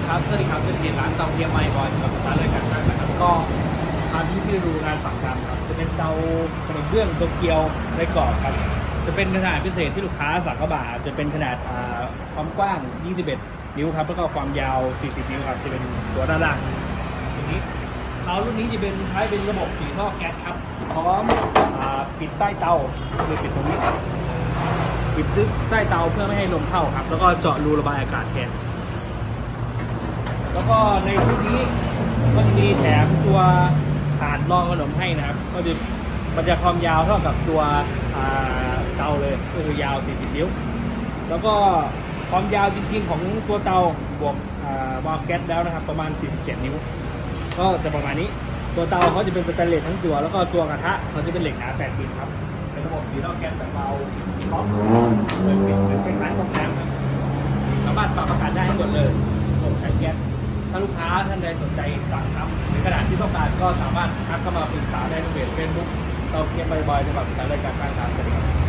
ครับสวัสดีครับเป็นร้านเตาเทียมไมค์บอยกับร้านรายการช่างนะครับก็ทานที่ดูงานฝั่งดำครับจะเป็นเตาขนมเบื้องโตเกียวในกรอบครับจะเป็นขนาดพิเศษที่ลูกค้าสั่งกระบะจะเป็นขนาดความกว้าง 21 นิ้วครับแล้วก็ความยาว 40 นิ้วครับจะเป็นตัวด้านล่างตัวนี้เตารุ่นนี้จะเป็นใช้เป็นระบบสีท่อแก๊สครับพร้อมปิดใต้เตาโดยปิดตรงนี้ปิดใต้เตาเพื่อไม่ให้ลมเข้าครับแล้วก็เจาะรูระบายอากาศแทนแล้วก็ในชุดนี้มันมีแถมตัวฐานรองขนมให้นะครับก็จะมันจะความยาวเท่ากับตัวเตาเลยก็คือยาว 40 นิ้วแล้วก็ความยาวจริงๆของตัวเตาบวกวาล์วแก๊สแล้วนะครับประมาณ 47 นิ้วก็จะประมาณนี้ตัวเตาเขาจะเป็นสแตนเลสทั้งตัวแล้วก็ตัวกระทะเขาจะเป็นเหล็กหนา8 มิลครับเป็นระบบสีท่อแก๊สแบบเบาพร้อมเลยเป็นคล้ายๆกองน้ำครับสามารถปรับอากาศได้หมดเลยระบบใช้แก๊สถ้าลูกค้าท่านใดสนใจสั่งทำในขนาดที่ต้องการก็สามารถทักเข้ามาปรึกษาได้ในเพจเฟซบุ๊กเตาเทียมบ่อยๆในแบบรายการทางการสวัสดีครับ